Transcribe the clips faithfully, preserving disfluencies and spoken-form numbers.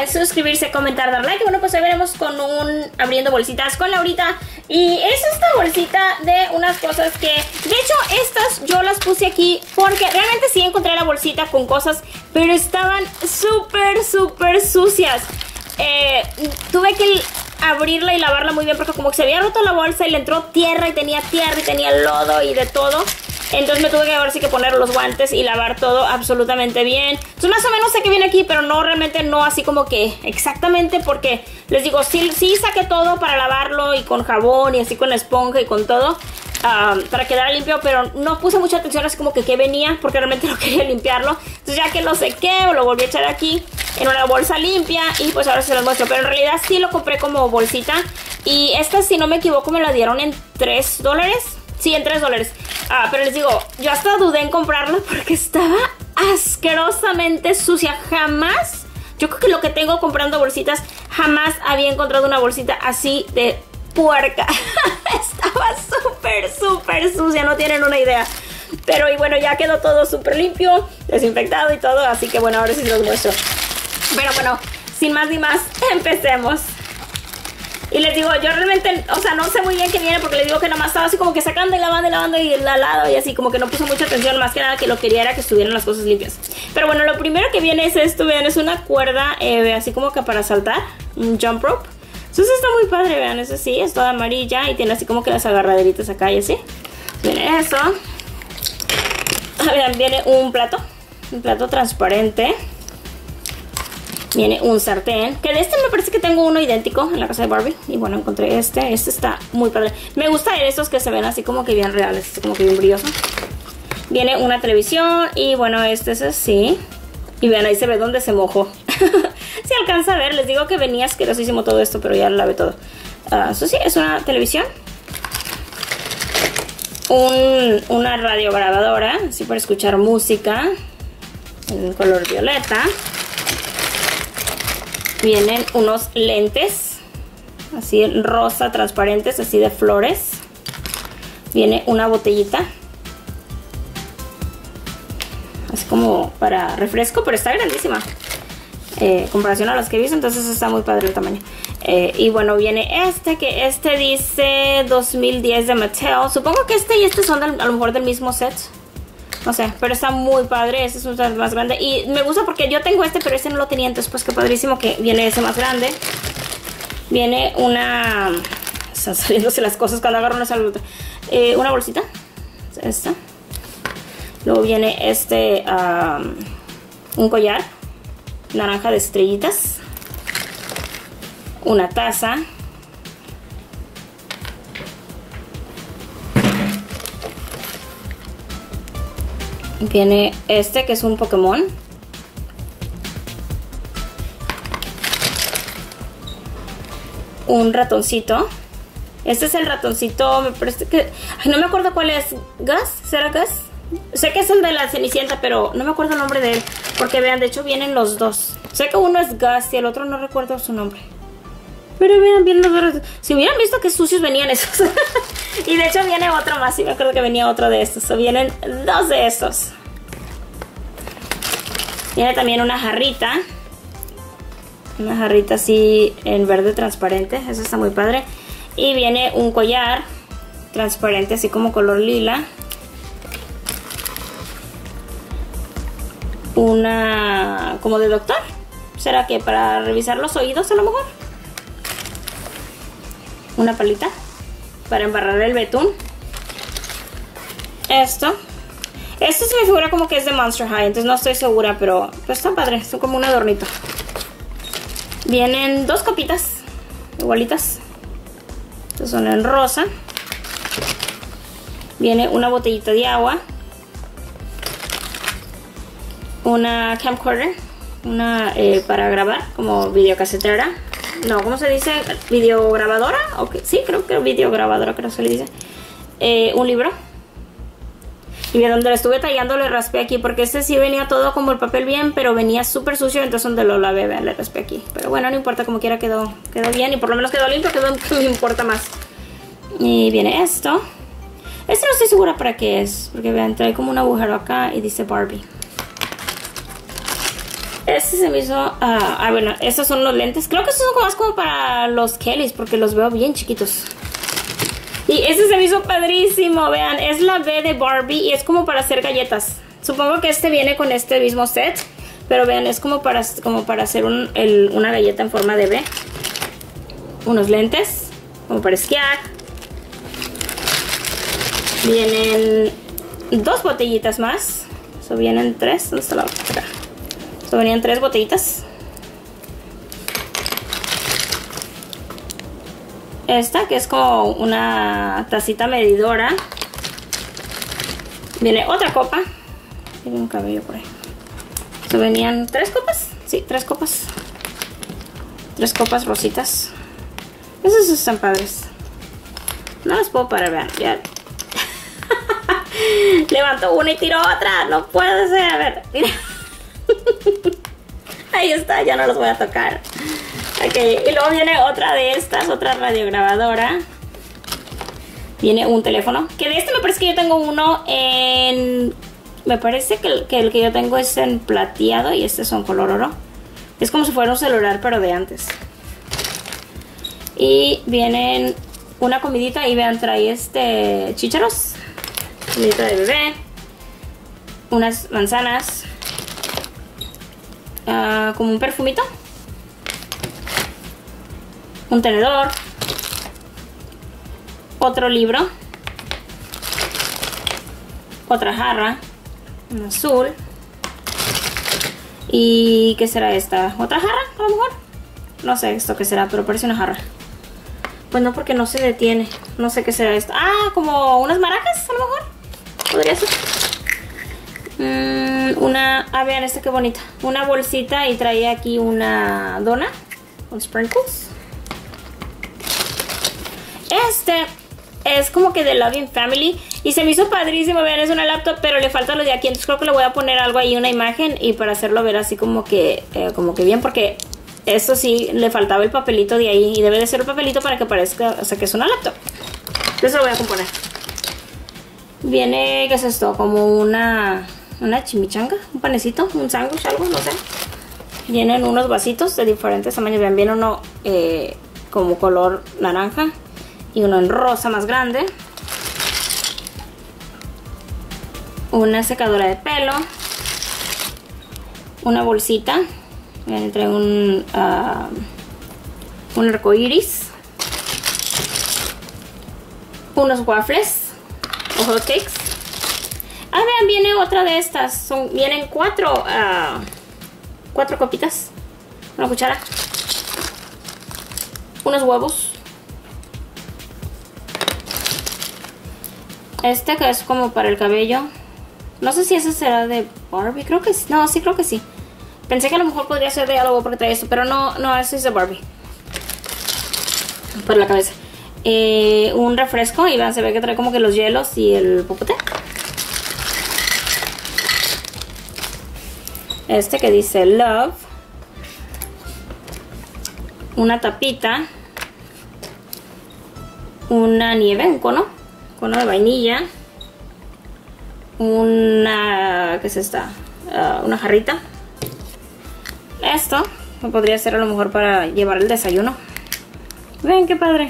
olviden suscribirse, comentar, dar like. Y bueno, pues ahí veremos con un abriendo bolsitas con Laurita. Y es esta bolsita de unas cosas que, de hecho, estas yo las puse aquí porque realmente sí encontré la bolsita con cosas, pero estaban súper, súper sucias. Eh, tuve que abrirla y lavarla muy bien porque como que se había roto la bolsa y le entró tierra y tenía tierra y tenía lodo y de todo. Entonces me tuve que ahora sí que poner los guantes y lavar todo absolutamente bien. Entonces más o menos sé que viene aquí, pero no, realmente no así como que exactamente, porque les digo, sí, sí saqué todo para lavarlo y con jabón y así con esponja y con todo, um, para quedar limpio, pero no puse mucha atención así como que qué venía, porque realmente no quería limpiarlo. Entonces ya que lo sequé, lo volví a echar aquí en una bolsa limpia y pues ahora se los muestro. Pero en realidad sí lo compré como bolsita y esta, si no me equivoco, me la dieron en tres dólares. Sí, en tres dólares. Ah, pero les digo, yo hasta dudé en comprarla porque estaba asquerosamente sucia. Jamás, yo creo que lo que tengo comprando bolsitas, jamás había encontrado una bolsita así de puerca. Estaba súper, súper sucia, no tienen una idea. Pero y bueno, ya quedó todo súper limpio, desinfectado y todo. Así que bueno, ahora sí los muestro. Pero bueno, sin más ni más, empecemos. Y les digo, yo realmente, o sea, no sé muy bien qué viene porque les digo que nomás estaba así como que sacando y lavando y lavando y al lado y así como que no puse mucha atención, más que nada que lo quería era que estuvieran las cosas limpias. Pero bueno, lo primero que viene es esto, vean, es una cuerda eh, así como que para saltar, un jump rope. Entonces está muy padre, vean, eso sí, es toda amarilla y tiene así como que las agarraderitas acá y así. Viene eso. Vean, viene un plato, un plato transparente. Viene un sartén, que de este me parece que tengo uno idéntico en la casa de Barbie. Y bueno, encontré este, este está muy padre. Me gusta estos que se ven así como que bien reales, así como que bien brilloso. Viene una televisión y bueno, este es así. Y vean, ahí se ve donde se mojó. Se alcanza a ver, les digo que venía asquerosísimo todo esto, pero ya lo lavé todo. uh, Eso sí, es una televisión. Un, una radiograbadora, así para escuchar música, en color violeta. Vienen unos lentes, así rosa, transparentes, así de flores. Viene una botellita, así como para refresco, pero está grandísima. Eh, en comparación a las que he visto, entonces está muy padre el tamaño. Eh, y bueno, viene este, que este dice dos mil diez de Mattel. Supongo que este y este son del, a lo mejor del mismo set. No sé, pero está muy padre. Este es un más grande y me gusta porque yo tengo este, pero este no lo tenía. Entonces pues qué padrísimo que viene ese más grande. Viene una... Están saliéndose las cosas cuando agarro una salud. eh, Una bolsita, esta. Luego viene este um, un collar naranja de estrellitas. Una taza. Viene este que es un Pokémon. Un ratoncito. Este es el ratoncito, me parece que... Ay, no me acuerdo cuál es. ¿Gus? ¿Será Gus? Sé que es el de la Cenicienta, pero no me acuerdo el nombre de él. Porque vean, de hecho vienen los dos. Sé que uno es Gus y el otro no recuerdo su nombre. Pero vean, vienen los dos. Si hubieran visto que sucios venían esos. Y de hecho viene otro más. Sí me acuerdo que venía otro de estos. O vienen dos de estos. Viene también una jarrita. Una jarrita así en verde transparente. Eso está muy padre. Y viene un collar transparente así como color lila. Una... como de doctor. ¿Será que para revisar los oídos a lo mejor? Una palita para embarrar el betún. Esto. Esto se me figura como que es de Monster High, entonces no estoy segura, pero pues está padre, son como un adornito. Vienen dos copitas igualitas. Estas son en rosa. Viene una botellita de agua. Una camcorder. Una eh, para grabar, como videocasetera. No, ¿cómo se dice? ¿Videograbadora? Okay. Sí, creo que videograbadora, creo que se le dice. Eh, un libro. Y bien, donde lo estuve tallando le raspé aquí, porque este sí venía todo como el papel bien, pero venía súper sucio, entonces donde lo lavé, vean, le raspé aquí. Pero bueno, no importa, como quiera quedó, quedó bien y por lo menos quedó limpio, que es lo que me importa más. Y viene esto. Este no estoy segura para qué es, porque vean, trae como un agujero acá y dice Barbie. Este se me hizo... Uh, ah, bueno, estos son los lentes. Creo que estos son más como para los Kellys, porque los veo bien chiquitos. Y este se me hizo padrísimo, vean. Es la B de Barbie y es como para hacer galletas. Supongo que este viene con este mismo set. Pero vean, es como para, como para hacer un, el, una galleta en forma de B. Unos lentes, como para esquiar. Vienen dos botellitas más. So, vienen tres. ¿Dónde está la otra? So, venían tres botellitas. Esta, que es como una tacita medidora. Viene otra copa. Tiene un cabello por ahí. So, venían tres copas. Sí, tres copas. Tres copas rositas. Esas están padres. No las puedo parar, vean. Ya. Levanto una y tiro otra. No puede ser. A ver, mira. Ahí está, ya no los voy a tocar. Ok, y luego viene otra de estas, otra radiograbadora. Viene un teléfono. Que de este me parece que yo tengo uno en... Me parece que el, que el que yo tengo es en plateado y este es en color oro. Es como si fuera un celular, pero de antes. Y vienen una comidita y vean, trae este chícharos. Comidita de bebé. Unas manzanas. Uh, como un perfumito. Un tenedor. Otro libro. Otra jarra. Un azul. ¿Y qué será esta? ¿Otra jarra a lo mejor? No sé esto qué será, pero parece una jarra. Pues no, porque no se detiene. No sé qué será esto. Ah, como unas maracas a lo mejor. Podría ser. Mm, una... Ah, vean esta qué bonita. Una bolsita y trae aquí una dona. Con sprinkles. Este es como que de Loving Family. Y se me hizo padrísimo, vean, es una laptop, pero le falta lo de aquí. Entonces creo que le voy a poner algo ahí, una imagen. Y para hacerlo ver así como que, eh, como que bien, porque esto sí le faltaba el papelito de ahí. Y debe de ser el papelito para que parezca, o sea, que es una laptop. Entonces lo voy a componer. Viene, ¿qué es esto? Como una, una chimichanga, un panecito, un sándwich, algo, no sé. Vienen unos vasitos de diferentes tamaños. Vean, viene uno eh, como color naranja. Y uno en rosa más grande. Una secadora de pelo. Una bolsita. Vean, trae un, uh, un arco iris. Unos waffles o hotcakes. Ah, vean, viene otra de estas. Son, vienen cuatro, uh, cuatro copitas. Una cuchara. Unos huevos. Este que es como para el cabello. No sé si ese será de Barbie. Creo que sí. No, sí, creo que sí. Pensé que a lo mejor podría ser de algo porque trae esto. Pero no, no, ese es de Barbie. Para la cabeza. Eh, un refresco. Y vean, se ve que trae como que los hielos y el popote. Este que dice Love. Una tapita. Una nieve, un cono. Cono de vainilla. Una... ¿Qué es esta? Uh, una jarrita. Esto podría ser a lo mejor para llevar el desayuno. Ven qué padre.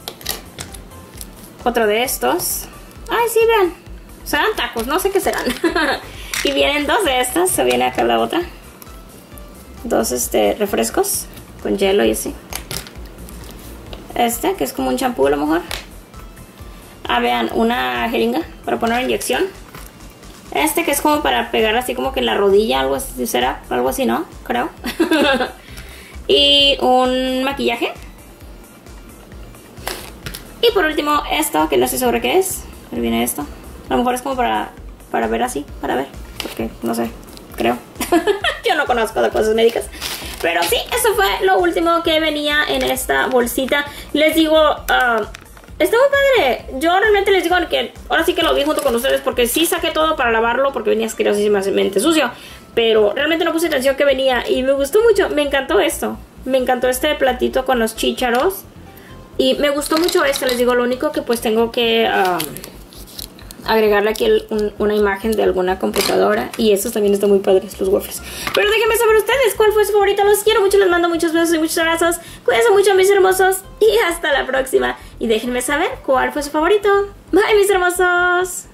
Otro de estos. Ay, sí, vean. Serán tacos, no sé qué serán. Y vienen dos de estas. Se viene acá la otra. Dos este, refrescos. Con hielo y así. Este, que es como un champú a lo mejor. Ah, vean, una jeringa para poner inyección. Este que es como para pegar así como que en la rodilla, algo así, será, algo así, ¿no? Creo. Y un maquillaje. Y por último esto, que no sé sobre qué es. Pero viene esto. A lo mejor es como para, para ver así, para ver. Porque, no sé, creo. Yo no conozco de cosas médicas. Pero sí, eso fue lo último que venía en esta bolsita. Les digo... Uh, Está muy padre. Yo realmente les digo que ahora sí que lo vi junto con ustedes porque sí saqué todo para lavarlo porque venía asquerosísimamente sucio. Pero realmente no puse atención que venía y me gustó mucho. Me encantó esto. Me encantó este platito con los chícharos. Y me gustó mucho este. Les digo, lo único que pues tengo que um, agregarle aquí el, un, una imagen de alguna computadora. Y estos también están muy padres, los waffles. Pero déjenme saber ustedes cuál fue su favorito. Los quiero mucho, les mando muchos besos y muchos abrazos. Cuídense mucho, mis hermosos. Y hasta la próxima. Y déjenme saber cuál fue su favorito. Bye, mis hermosos.